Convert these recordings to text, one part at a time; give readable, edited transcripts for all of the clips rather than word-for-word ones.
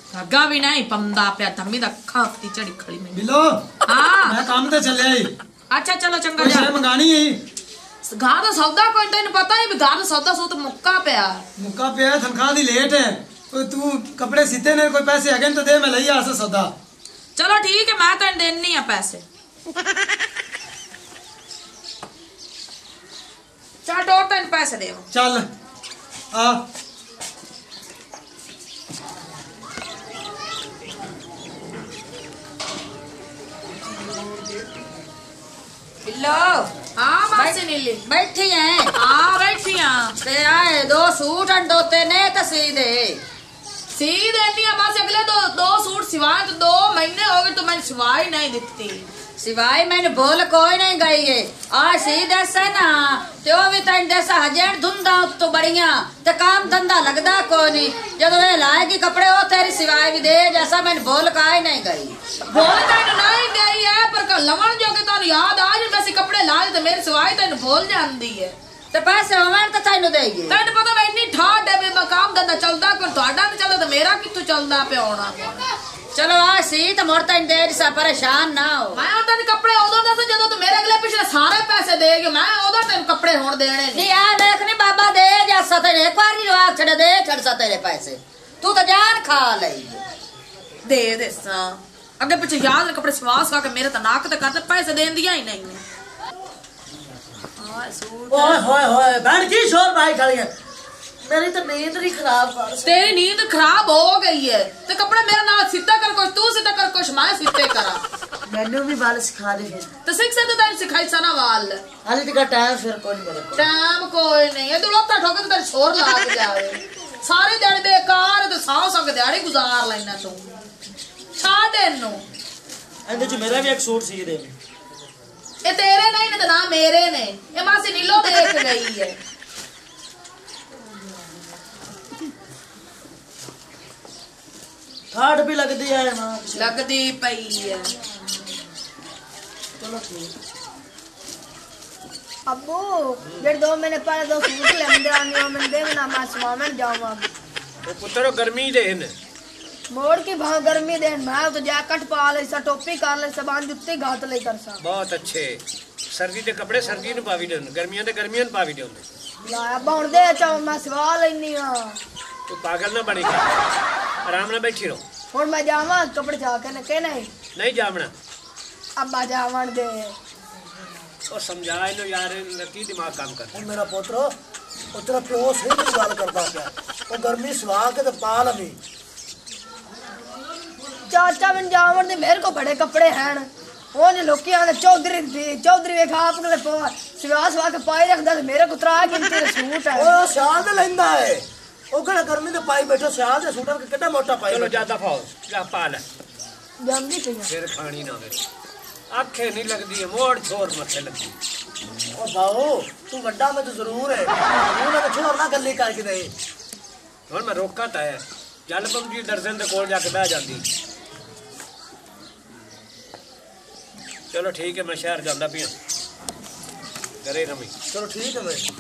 धागा भी नहीं पंदा पे धम्मी दा खाती चढ़ी खड़ी में बिलो हां मैं काम ते चले आई। अच्छा चलो चंगा जा मैं मंगानी है गा दा सौदा कोई तैਨੂੰ पता है भी गा दा सौदा सो तो मुक्का पे तनख्वाह दी लेट है कोई तू कपड़े सीते ने कोई पैसे है तो दे मैं लई आ सौदा। चलो ठीक है मैं तैਨੂੰ देनी है पैसे चल दो तैਨੂੰ पैसे दे चल आ लो हाँ मासी नीली बैठी हैं हाँ बैठी हाँ ते आए 2 सूट अंडोते ने तो सी देनी है बस अगले दो सूट सिवाए तो 2 महीने हो गए तो मैंने सिवाई नहीं दी सिवाय मैंने बोल कोई नहीं गई है आ सी दसा ना त्यो भी तन दसा हजेन धुंदा तो बढ़िया ते काम धंधा लगदा कोई नहीं जब वे लाएगी कपड़े हो तेरी सिवाय भी दे जैसा मैंने बोल काई नहीं गई बोल तैਨੂੰ नहीं गई है पर लवण जो के तैਨੂੰ याद आ जे वैसे कपड़े लाए तो मेरी सिवाय तैਨੂੰ भूल जांदी है ते पैसे होवन तो तैਨੂੰ देगी तैਨੂੰ पता मैं इतनी ठाठ है बे काम धंधा चलदा कोई ਤੁਹਾਡਾ नहीं चलदा तो मेरा कित्थों चलदा पे होना चलो आ सी तो मोर तन दे सा परेशान ना हो मैं और तेन कपड़े उदों दस जदों तू मेरे अगले पिछले सारे पैसे देगे मैं उदों तेन कपड़े होण देने नहीं आ देख नहीं बाबा दे जैसा तेरे एक बार ही आग छड़ दे छड़ सा तेरे पैसे तू तो जान खा लई दे सा अगे पीछे याद कपड़े सवास का के मेरे तो नाक ते करते पैसे देन दिया ही नहीं ओए होए होए बहन की शोर भाई खड़ी है मेरी तो नींद नहीं खराब कर तेरी नींद खराब हो गई है तो कपड़े मेरे नाल सीधा कर कुछ तू सीधा कर कुछ मैं सीधे करा मैंने भी बाल सिखा दे तो सीख से तो तैਨੂੰ सिखाई सना वाल हाली टिका टाइम फिर कोई नहीं बोले टाइम कोई नहीं है तू लत्ता ठोके तो तेरे शोर लाग जावे सारी दिहाड़ी बेकार तो साव संग दिहाड़ी गुजार लेना तू छाड़ इनु एंड जो मेरा भी एक सूट सी दे ये तेरे नहीं ने ना मेरे ने ये मासी नीलो देख गई है ठाठ भी लगती है मां लगदी पई है चलो ठीक अब्बू जेड़ 2 महीने पहले 2 सूट लेंदे आनी मैं देना मैं स्वामन जाऊंगा तो पुत्र गर्मी देन मोड़ की भाव गर्मी देन मैं तो जैकेट पा ले सा टोपी कर ले सामान जुत्ती घात ले कर सा बहुत अच्छे सर्दी के कपड़े सर्दी नु पावी देन गर्मियां ते गर्मियां नु पावी देन लाया बौण दे चाव मैं सवा लेनी हां तू पागल ना बनेगा आराम ना बैठी रहो हुन मैं जावा कपड़े जाके ने के नहीं जावना अब्बा जावन दे ओ समझा इनो यार लकी दिमाग काम कर मेरा पुत्र तेरा प्यो से नहीं गल करता क्या वो गर्मी सवा के तो पाल अभी चाचा बिन जावन दे मेरे को बड़े कपड़े हैं वो ने लोकी आने चौधरी वे खा अपने सिवा के पाई रखदा मेरे को 3 गिनती दे सूट है ओ सियाल दे लेंदा है ओ कड़ा गर्मी दे पाई बैठो सियाल दे सूटर के कितना मोटा पाई चलो ज्यादा फाओ जा पाल जल्दी कहिया फिर पानी ना दे आंखें नहीं लगदी है मोड़ छोर मथे लगदी ओ बाओ तू बड़ा में तो जरूर है तू ना छोर ना गल्ली करके दे हुन मैं रोका ता है जल बंगी दर्जन दे कोल जाके बैठ जांदी चलो ठीक है मैं शहर जांदा पिया करे रमी चलो ठीक है भाई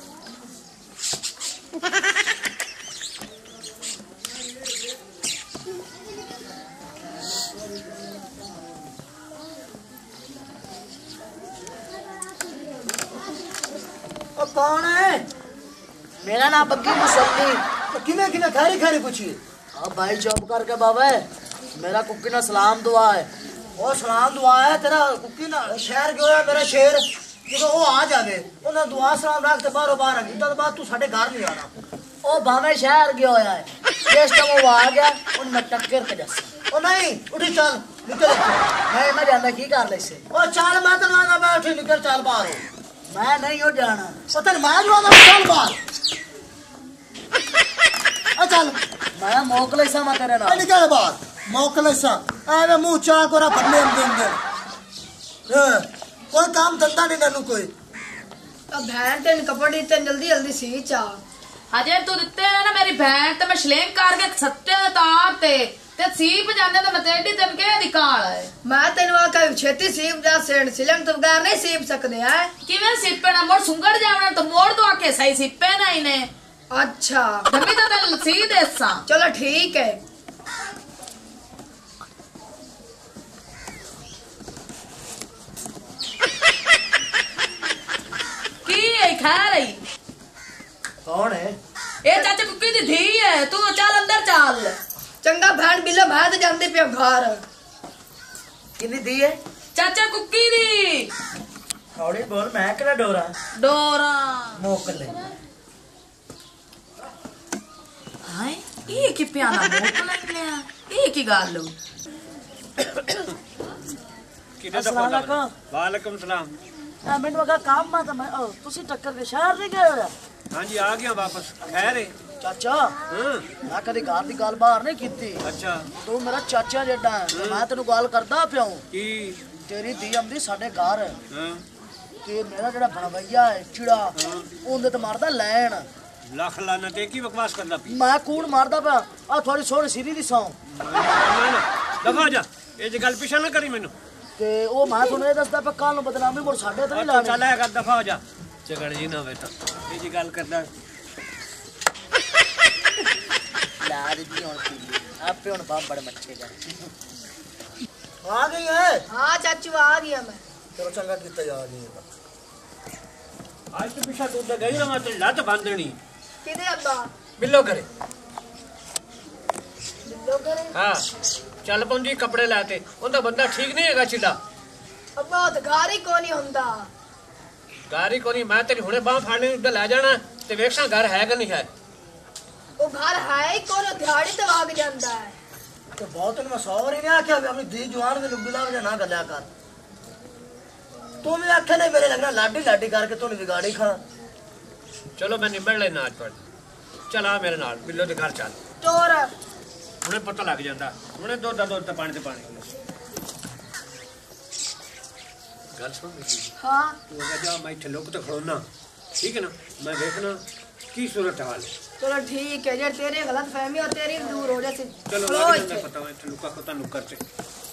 कौन है मेरा नाम बग्गी मुसल्ली तो किने किने खैरी खैरी पूछी अब भाई जॉब करके बाबा मेरा कुकी ना सलाम दुआ है ओ सलाम दुआ है तेरा कुकी ना शहर गयो है मेरा शेर जो वो आ जावे ओना दुआ सलाम रख ते बाहरों बाहर आ गई तो बाद तू साडे घर नहीं आना ओ भावे शहर गयो है जिस टाइम वो आ गया उन मैं टक्कर के जैसा ओ नहीं उठी चल निकल मैं जाना की कर ले से ओ चल मैं तो ना बैठ निकल चल बाहर मैं नहीं हो जाना पता नहीं मैं जो ना चल बाहर आ चल मैं मोकले सा मैं तेरे नाल निकल बाहर मोकले सा आवे मुंह चा कोरा फटने अंदर कोई काम धंधा नहीं ननु कोई अब बहन तेन कपड़े तेन जल्दी जल्दी सी चा हजे तू दिते है ना मेरी बहन ते मैं श्लेंग करके सत्ते तार ते सीप जाने तो मैं तेडी तेन के निकाल है मैं तेन वा का छेती सीप जा सेण सिलंग तो बगैर नहीं सीप सकदे है किवें सिपे ना मोड़ सुंगड़ जावना तो मोड़ तो आके सही सिपे ना इने अच्छा धम्मी तो तेन सी देसा चलो ठीक है खा रही कौन है ये चाचा कुकी दी धी है तू चल अंदर चल चंगा भैन बिल्लो मैं तो जाते पे घर किन्नी दी है चाचा कुकी दी हौली बोल मैं केड़ा डोरा डोरा मोकले हाय ये की प्याना मोकल लिया ये की गल किधर अस्सलाम वालेकुम। वालेकुम सलाम। ਮੈਨੂੰ ਅਗਾ ਕੰਮ ਆ ਤਾਂ ਮੈਂ ਤੁਸੀਂ ਟੱਕਰ ਦੇ ਸ਼ਹਿਰ ਨਹੀਂ ਗਏ ਹੋਇਆ हाँ जी आ गया वापस खैर है ਚਾਚਾ हाँ ਮੈਂ ਕਦੇ ਘਰ ਦੀ ਗੱਲ ਬਾਹਰ ਨਹੀਂ ਕੀਤੀ अच्छा ਤੂੰ ਮੇਰਾ ਚਾਚਾ ਜਿਹੜਾ ਹੈ ਤੇ ਮੈਂ ਤੈਨੂੰ ਗੱਲ ਕਰਦਾ ਪਿਆ ਹੂੰ की ਤੇਰੀ ਧੀ ਆਉਂਦੀ ਸਾਡੇ ਘਰ हाँ ਤੇ ਮੇਰਾ ਜਿਹੜਾ ਬਣਵਈਆ ਹੈ ਚਿੜਾ ਉਹਦੇ ਤੇ ਮਾਰਦਾ ਲੈਣ लाख लाना ते की बकवास करना पी ਮੈਂ ਕੂੜ ਮਾਰਦਾ ਪਿਆ ਆ ਥੋੜੀ ਸੋਹਣੀ ਸਿੱਧੀ ਦੀ ਸੌਂ दफा जा ये जी गल पिछा ना करी मैनू ਤੇ ਉਹ ਮੈਂ ਤੁਹਾਨੂੰ ਇਹ ਦੱਸਦਾ ਪਿਆ ਕੱਲ ਨੂੰ ਬਦਨਾਮੀ ਮੁੜ ਸਾਡੇ ਤੇ ਨਹੀਂ चल ਲਾਣੀ आएगा दफा हो जा झगड़ जी ना बेटा ये जी गल करदा ਲਾ ਦਿੱਤੀ ਹੁਣ ਕੀ ਆਪੇ ਹੁਣ ਬਾਬੜ ਮੱਛੇਗਾ ਆ ਗਈ ਹੈ हाँ चाचू आ गया मैं ਚਲੋ ਚੰਗਾ ਕੀਤਾ ਜਾ ਗਈ आज तो पिछा तू तो गई ना मैं तेरी लत बांध देनी किधे अब्बा बिल्लो करे बिल्लो करे हाँ चल पौंजी कपड़े लाते उनका बंदा ठीक नहीं हैगा चिल्ला अब्बा तो घर ही कोनी हुंदा गारी कोनी मैं तेरी हुणे बांह फाड़ने उधर ले जाना ते वेखसा घर है कि नहीं है वो घर है ही कोनी दिहाड़ी तो भाग जांदा है ਤੇ ਬਹੁਤ ਨੂੰ ਮੈਂ ਸੌਰ ਹੀ ਨਹੀਂ ਆਖਿਆ ਵੀ ਆਪਣੀ ਧੀ ਜਵਾਨ ਦੇ ਲੁੱਬੀ ਲਾਵ ਜਾਂ ਨਾ ਗੱਲਿਆ ਕਰ ਤੂੰ ਵੀ ਆਖਿਆ ਨਹੀਂ ਮੇਰੇ ਲੱਗਣਾ ਲਾਡੀ ਲਾਡੀ ਕਰਕੇ ਤੂੰ ਵਿਗਾੜੀ ਖਾ चलो मैं निबड़ लेना आज पर चल आ मेरे नाल बिल्लो दे घर चल चोर हुणे पता लग जांदा हुणे दुध दा दुध ते पानी गल सुन मेरी हाँ तू अगर जा मैं इत्थे लुक ते खड़ोना ठीक है ना मैं देखना की सूरत हाल है चलो ठीक है जे तेरी गलत फहमी और तेरी भी दूर हो जाए चलो खलो लग इत्थे। जांदा पता मैं इत्थे लुका कोता नुक्कर ते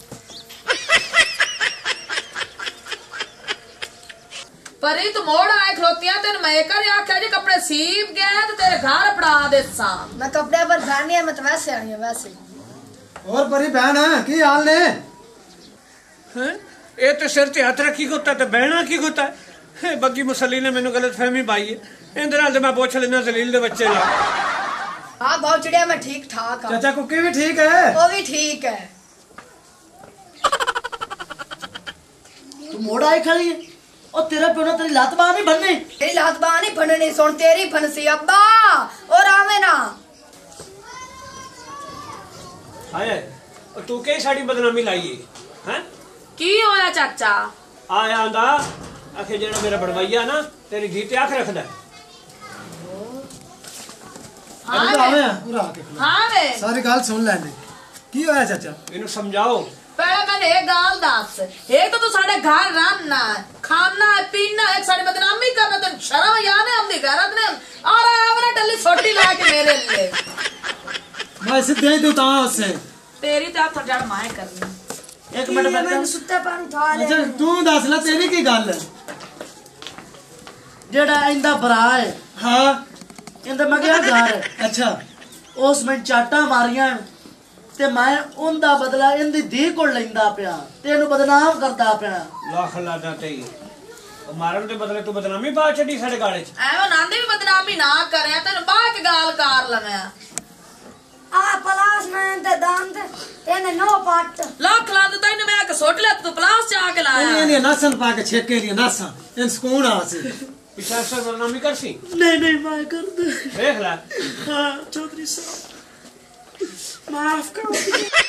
परी तू मोड़ आए खलोतियां तेन मैं कर आख्या जी कपड़े सीप गए तो तेरे घर पड़ा दे सा मैं कपड़े पर ध्यान नहीं है मैं तो वैसे आई हूँ वैसे और परी बहन की हाल ने हैं ये तो सिर ते हथ रखी होता ते बहना की होता है बग्गी मुसल्ली ने मैनू गलत फहमी पाई है इंदे नाल ते मैं पुछ लेना जलील दे बच्चे ला हाँ बहुत चिड़िया मैं ठीक ठाक हूँ चाचा कुकी भी ठीक है वो भी ठीक है ਤੂੰ ਮੋੜ ਆਈ ਖੜੀ ਹੈ ਉਹ ਤੇਰਾ ਪਿਓ ਨੇ ਤੇਰੀ ਲੱਤ ਬਾਹ ਨਹੀਂ ਬੰਨੀ तेरी लात बाह नहीं फननी सुन तेरी फनसी अब्बा और आवे ना हाय तू के साड़ी बदनामी लाई है हैं की होया चाचा आया आंदा आखे जेड़ा मेरा बड़वैया ना तेरी धी ते आख रखदा हाँ अरे वे आवे पूरा आके खलो। हाँ वे सारी गल सुन लेने की होया चाचा इनु समझाओ पहले मैंने एक गाल दस एक तो तू साढ़े घर रहना है खाना है पीना है एक साड़ी बदनामी करना तो शर्म याद है हमने घर ने और आवरा डल्ली छोटी ला के मेरे लिए मैं सीधे ही दूता उससे तेरी तो आप जड़ माए करनी ਇੱਕ ਮਿੰਟ मैं बैठ सुत्ते पानी उठा ले अच्छा तू दस ला तेरी की गल ਜਿਹੜਾ ਇਹਦਾ ਭਰਾ ਹੈ हाँ ਇਹਦਾ ਮੈਂ ਗਿਆ ਘਰ अच्छा ਉਸ ਮੈਂ ਚਾਟਾਂ ਮਾਰੀਆਂ ਤੇ ਮੈਂ ਉਹਦਾ ਬਦਲਾ ਇਹਦੀ ਧੀ ਕੋਲ ਲੈਂਦਾ ਪਿਆ ਤੇ ਇਹਨੂੰ ਬਦਨਾਮ ਕਰਦਾ ਪਿਆ लाख लादा ते ओ मारन दे बदले तू बदनामी पा छड़ी साडे गाड़े च ਐਵੇਂ ਨਾਂਦੇ ਵੀ ਬਦਨਾਮੀ ਨਾ ਕਰਿਆ ਤੈਨੂੰ ਬਾਹ ਕੇ ਗਾਲ ਕਰ ਲਵਾਂ आ पलाश में ते दान ते तेने नो पाट ਲੱਖ ਲਾ ਦਿੱਤਾ ਇਹਨੂੰ ਮੈਂ ਆ ਕੇ ਸੁੱਟ ਲਿਆ ਤੂੰ ਪਲਾਸ ਚ ਆ ਕੇ ਲਾਇਆ ये नासन पा के छेके लिए नासा इन सुकून आसे पिछा से बदनामी करसी ਨਹੀਂ ਨਹੀਂ ਮੈਂ ਕਰਦਾ देख ला ਹਾਂ ਚੌਧਰੀ ਸਾਹਿਬ ਮਾਫ ਕਰੋ